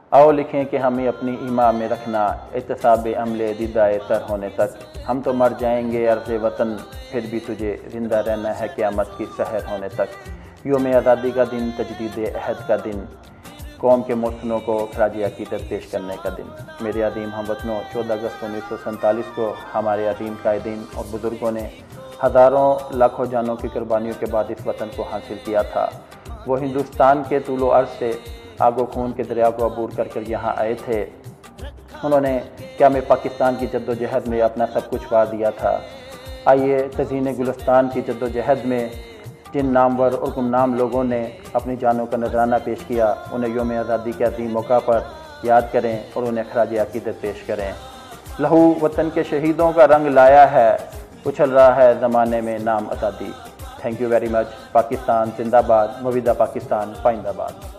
آؤ لکھیں کہ ہمیں اپنی ایمان میں رکھنا احتساب عمل دیدائے تر ہونے تک، ہم تو مر جائیں گے عرض وطن، پھر بھی تجھے زندہ رہنا ہے قیامت کی سحر ہونے تک۔ یوم آزادی کا دن، تجدید عہد کا دن، قوم کے محسنوں کو خراج عقیدت پیش کرنے کا دن۔ میرے عظیم ہم وطنوں، 14 اگست 1947 کو ہمارے عظیم قائدین اور بزرگوں نے ہزاروں لاکھوں جانوں کی قربانیوں کے بعد اس وطن کو حاصل کیا تھا۔ وہ ہندوستان کے طول و عرض سے آگ و خون کے دریا کو عبور کر کر یہاں آئے تھے۔ انہوں نے قیام پاکستان کی جد و جہد میں اپنا سب کچھ وار دیا تھا۔ آئیے تزئین گلستان کی جد و جہد میں جن نامور اور گمنام لوگوں نے اپنی جانوں کا نذرانہ پیش کیا، انہیں یوم آزادی کے عظیم موقع پر یاد کریں اور انہیں خراج عقیدت پیش کریں۔ لہو وطن کے شہیدوں کا رنگ لایا ہے، اچھل رہا ہے زمانے میں نام آزادی۔ Thank you very much. Pakistan زندہ باد، مویدہ پاکستان پائندہ باد۔